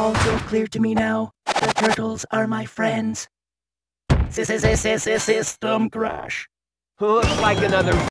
all so clear to me now. The turtles are my friends. System crash. Looks like another